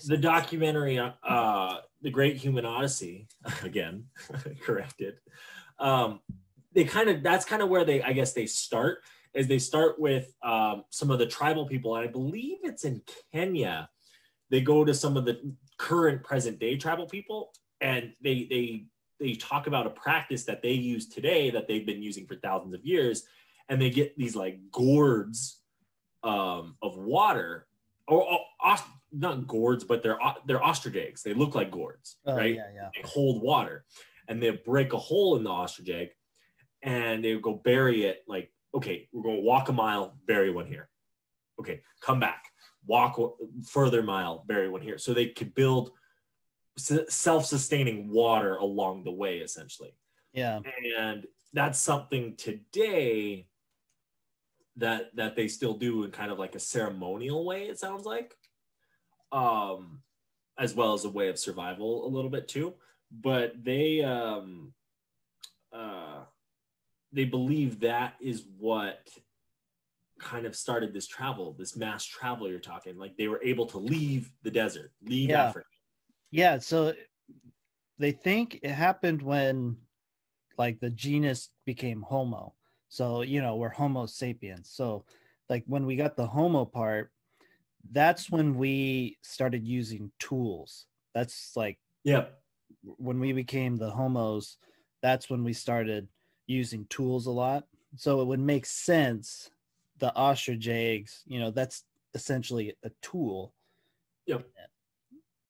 the documentary, The Great Human Odyssey, again, corrected. That's kind of where I guess they start, is they start with some of the tribal people. And I believe it's in Kenya. They go to some of the current present day tribal people, and they talk about a practice that they use today that they've been using for thousands of years. And they get these like gourds of water, or not gourds, but they're ostrich eggs. They look like gourds, right? Yeah. They hold water, and they break a hole in the ostrich egg, and they go bury it. Like, okay, we're going to walk a mile, bury one here. Okay, come back, walk further mile, bury one here. So they could build self-sustaining water along the way, essentially. Yeah. And that's something today that they still do in kind of like a ceremonial way, it sounds like, as well as a way of survival a little bit too. But they believe that is what kind of started this travel, this mass travel you're talking. Like, they were able to leave the desert, leave Africa. Yeah, so they think it happened when like the genus became Homo. So, we're Homo sapiens. So like when we got the Homo part, that's when we started using tools. That's like, when we became the Homos, that's when we started using tools a lot. So it would make sense. The ostrich eggs, that's essentially a tool. Yep.